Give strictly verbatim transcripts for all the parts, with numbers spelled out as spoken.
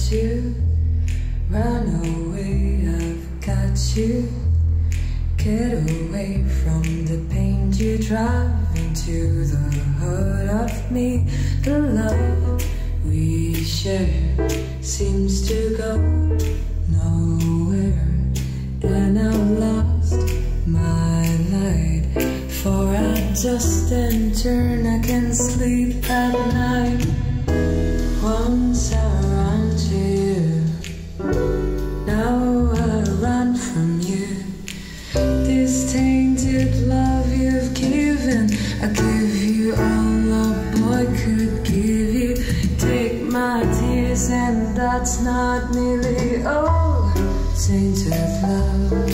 you. Run away, I've got you. Get away from the pain you drive into the heart of me. The love we share seems to go nowhere, and I've lost my light. For I just and turn, I can't sleep at night. Once I ran to you, now I run from you. This tainted love you've given, I give you all a boy could give you. Take my tears and that's not nearly all. Tainted love,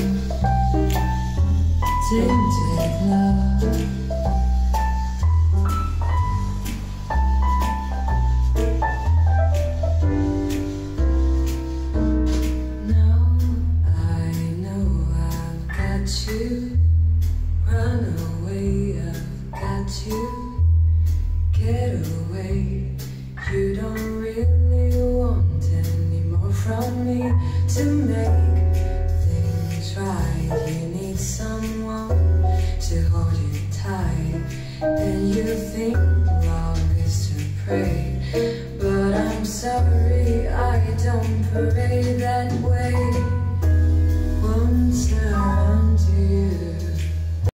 tainted love. You don't really want any more from me to make